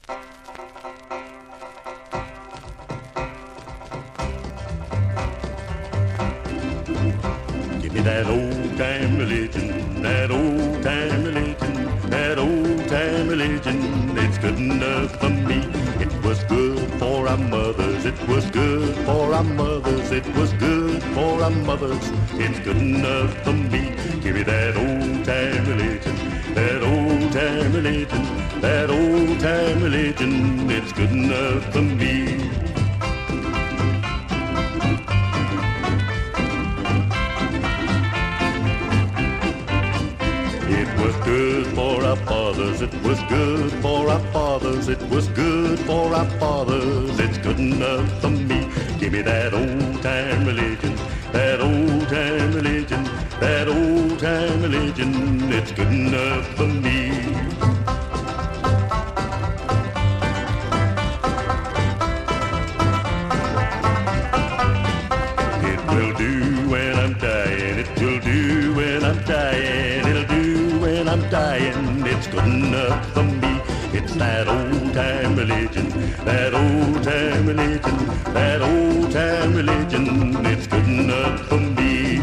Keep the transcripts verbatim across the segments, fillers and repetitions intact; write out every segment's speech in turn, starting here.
Give me that old-time religion, that old-time religion, that old-time religion. It's good enough for me. It was good for our mothers. It was good for our mothers. It was good for our mothers. It's good enough for me. Give me that old-time religion, that old-time religion, that old-time religion. It's good enough for me. It was good for our fathers, it was good for our fathers, it was good for our fathers, it's good enough for me. Give me that old-time religion, that old-time religion, that old-time religion, it's good enough for me. It will do when I'm dying, it will do when I'm dying, it'll do when I'm dying, it's good enough for me. It's that old-time religion, that old-time religion, that old-time religion, it's good enough for me.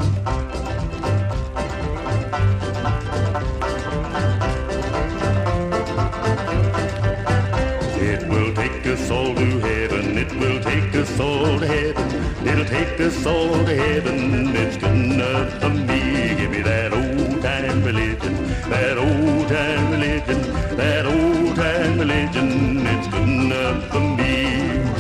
It will take us all to heaven, it will take us all to heaven, it'll take us all to heaven, it's good enough for me. Give me that old-time religion, that old-time religion, that old-time religion, it's good enough for me.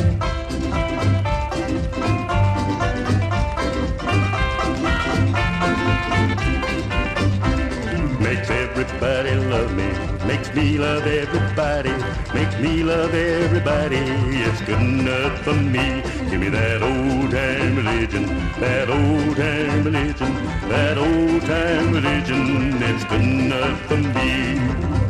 Makes everybody love me, makes me love everybody, makes me love everybody, it's good enough for me. Give me that old-time religion, that old-time religion, that old-time religion, it's good enough for me.